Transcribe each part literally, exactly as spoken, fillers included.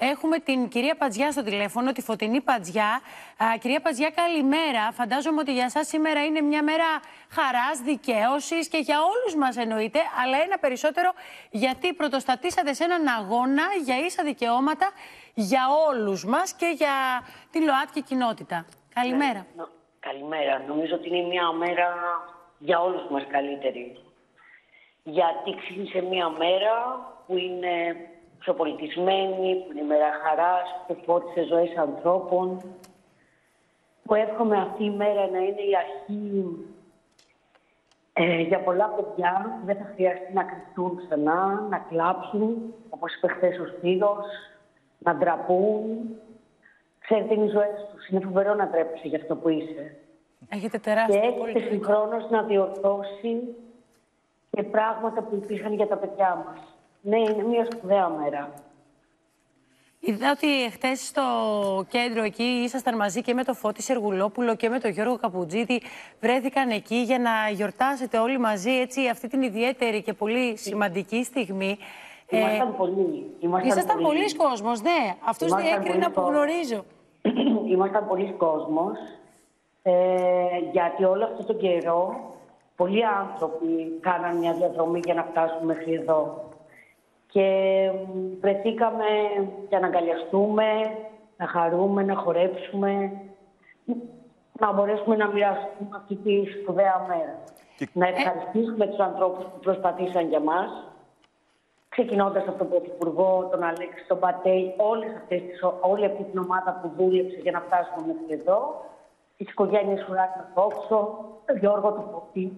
Έχουμε την κυρία Πατζιά στο τηλέφωνο, τη Φωτεινή Πατζιά. Α, κυρία Πατζιά, καλημέρα. Φαντάζομαι ότι για εσάς σήμερα είναι μια μέρα χαράς, δικαίωσης και για όλους μας εννοείται, αλλά ένα περισσότερο γιατί πρωτοστατήσατε σε έναν αγώνα για ίσα δικαιώματα για όλους μας και για τη ΛΟΑΤΚΙ κοινότητα. Καλημέρα. Ναι, καλημέρα. Νομίζω ότι είναι μια μέρα για όλους μας καλύτερη. Γιατί ξεκίνησε μια μέρα που είναι ξεπολιτισμένη, που είναι η μέρα χαράς, που φώτισε ζωές ανθρώπων. Που εύχομαι αυτή η μέρα να είναι η αρχή ε, για πολλά παιδιά που δεν θα χρειαστεί να κρυφτούν ξανά, να κλάψουν, όπως είπε χθες ο Σπύρος, να ντραπούν. Ξέρετε, είναι οι ζωές τους. Είναι φοβερό να ντρέπεσαι για αυτό που είσαι. Έχετε τεράστιο και έχετε συγχρόνως να διορθώσει και πράγματα που υπήρχαν για τα παιδιά μας. Ναι, είναι μια σπουδαία μέρα. Είδα ότι χτες στο κέντρο εκεί ήσασταν μαζί και με το Φώτη Σεργουλόπουλο και με τον Γιώργο Καπουτζίδη. Βρέθηκαν εκεί για να γιορτάσετε όλοι μαζί έτσι, αυτή την ιδιαίτερη και πολύ σημαντική στιγμή. Ήμασταν ε, πολλοί. Ήσασταν πολλοί κόσμος, ναι. Αυτούς διέκρινα που γνωρίζω. Ήμασταν πολλοί κόσμος, ε, γιατί όλο αυτό τον καιρό πολλοί άνθρωποι κάναν μια διαδρομή για να φτάσουν μέχρι εδώ. Και βρεθήκαμε για να αγκαλιαστούμε, να χαρούμε, να χορέψουμε, να μπορέσουμε να μοιραστούμε αυτή τη σπουδαία μέρα. Και... Να ευχαριστήσουμε ε... τους ανθρώπους που προσπαθήσαν για μας, ξεκινώντας από τον Πρωθυπουργό, τον Αλέξη, τον Πατέη, όλες αυτές τις, όλη αυτή την ομάδα που δούλεψε για να φτάσουμε μέχρι εδώ, τις οικογένειες Φουράκη Φόξο, τον Γιώργο του Φωτή.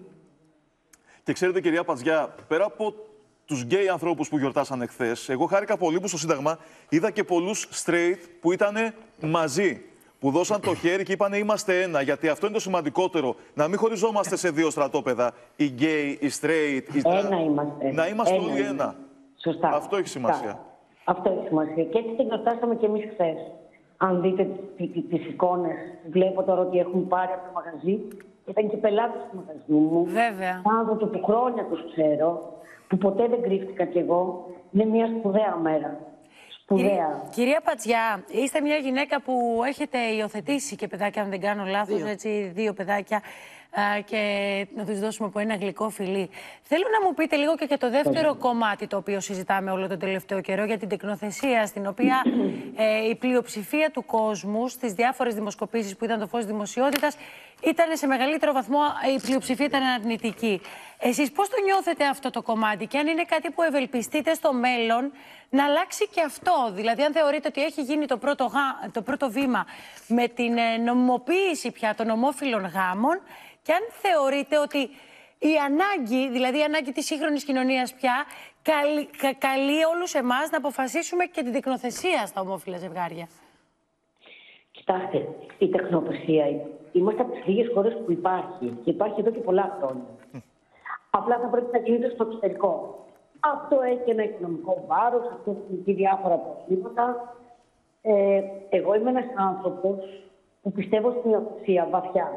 Και ξέρετε, κυρία Πατζιά, πέρα από τους γκέι ανθρώπους που γιορτάσανε χθες, εγώ χάρηκα πολύ που στο Σύνταγμα είδα και πολλούς straight που ήταν μαζί. Που δώσαν το χέρι και είπανε είμαστε ένα. Γιατί αυτό είναι το σημαντικότερο. Να μην χωριζόμαστε σε δύο στρατόπεδα. Οι γκέι, οι straight, οι trans. Ένα είμαστε. Να είμαστε ένα όλοι είναι. ένα. Σωστά. Αυτό έχει σημασία. Σωστά. Αυτό έχει σημασία. Και έτσι την γιορτάσαμε κι εμείς χθες. Αν δείτε τις εικόνες, βλέπω τώρα ότι έχουν πάρει από το μαγαζί. Ήταν και πελάτες του μαγαζιού μου. Βέβαια. Άνθρωποι που χρόνια τους ξέρω, που ποτέ δεν κρύφτηκα κι εγώ. Είναι μια σπουδαία μέρα. Σπουδαία. Κυρία, κυρία Πατζιά, είστε μια γυναίκα που έχετε υιοθετήσει και παιδάκια, αν δεν κάνω λάθος, δύο, έτσι, δύο παιδάκια α, και να τους δώσουμε από ένα γλυκό φιλί. Θέλω να μου πείτε λίγο και για το δεύτερο κομμάτι το οποίο συζητάμε όλο τον τελευταίο καιρό, για την τεκνοθεσία, στην οποία ε, η πλειοψηφία του κόσμου στις διάφορες δημοσκοπήσεις που ήταν το φως δημοσιότητας ήταν σε μεγαλύτερο βαθμό, η πλειοψηφία ήταν αρνητική. Εσείς πώς το νιώθετε αυτό το κομμάτι και αν είναι κάτι που ευελπιστείτε στο μέλλον να αλλάξει και αυτό? Δηλαδή αν θεωρείτε ότι έχει γίνει το πρώτο, γα... το πρώτο βήμα με την νομιμοποίηση πια των ομόφυλων γάμων και αν θεωρείτε ότι η ανάγκη, δηλαδή η ανάγκη της σύγχρονης κοινωνίας πια καλεί, κα, καλεί όλους εμάς να αποφασίσουμε και την τεκνοθεσία στα ομόφυλα ζευγάρια. Κοιτάξτε, η τεκνοθεσία είμαστε από τις λίγες χώρες που υπάρχει και υπάρχει εδώ και πολλά χρόνια. Απλά θα πρέπει να γίνεται στο εξωτερικό. Αυτό έχει ένα οικονομικό βάρος, αυτό έχει διάφορα προβλήματα. Ε, εγώ είμαι ένας άνθρωπος που πιστεύω στην υιοθεσία βαθιά.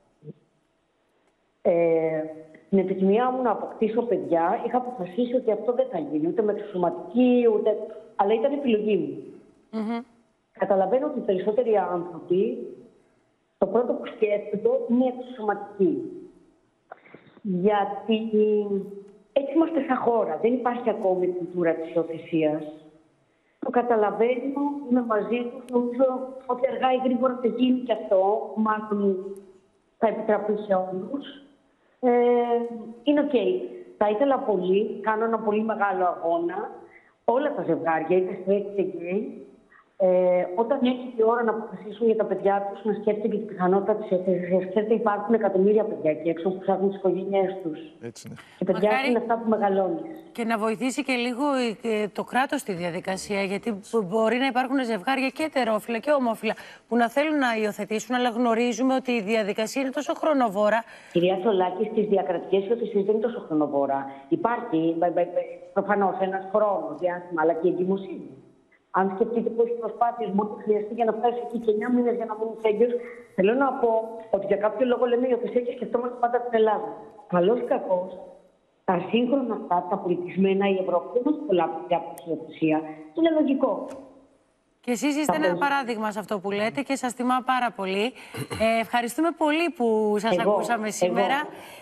Ε, στην επιθυμία μου να αποκτήσω παιδιά, είχα αποφασίσει ότι αυτό δεν θα γίνει, ούτε με εξωσωματική, ούτε... αλλά ήταν επιλογή μου. Mm-hmm. Καταλαβαίνω ότι οι περισσότεροι άνθρωποι, το πρώτο που σκέφτονται είναι εξωσωματική. Γιατί έτσι είμαστε σαν χώρα. Δεν υπάρχει ακόμη η κουλτούρα της υιοθεσίας. Το καταλαβαίνω, είμαι μαζί τους. Νομίζω ότι αργά ή γρήγορα θα γίνει και αυτό. Μάλλον θα επιτραπεί σε όλους. Ε, είναι οκ. Okay. Θα ήθελα πολύ, κάνω ένα πολύ μεγάλο αγώνα. Όλα τα ζευγάρια, είτε straight είτε gay, Ε, όταν έχει η ώρα να αποφασίσουν για τα παιδιά τους, να σκέφτεται και την πιθανότητα της υιοθεσίας. Ξέρετε, υπάρχουν εκατομμύρια παιδιά εκεί έξω που ψάχνουν τις οικογένειές τους. Έτσι είναι. Και παιδιά Μακάρι... είναι αυτά που μεγαλώνεις. Και να βοηθήσει και λίγο το κράτος στη διαδικασία, γιατί μπορεί να υπάρχουν ζευγάρια και ετερόφυλα και ομόφυλα που να θέλουν να υιοθετήσουν, αλλά γνωρίζουμε ότι η διαδικασία είναι τόσο χρονοβόρα. Κυρία Τσολάκη, στις διακρατικές υιοθεσίες δεν είναι τόσο χρονοβόρα. Υπάρχει προφανώς ένας χρόνος διάστημα, αλλά και η εγκυμοσύνη. Αν σκεφτείτε πόσες προσπάθειες μπορεί να χρειαστεί για να φτάσει εκεί και εννιά μήνες για να μείνει έγκυος, θέλω να πω ότι για κάποιο λόγο λέμε υιοθεσία και σκεφτόμαστε πάντα την Ελλάδα. Καλώς ή κακώς, τα σύγχρονα αυτά, τα πολιτισμένα, η Ευρώπη δεν έχει πολλά παιδιά από τη υιοθεσία. Είναι λογικό. Και εσείς είστε ένα παράδειγμα σε αυτό που λέτε και σας τιμά πάρα πολύ. Ε, ευχαριστούμε πολύ που σας Εγώ, ακούσαμε σήμερα. εγώ.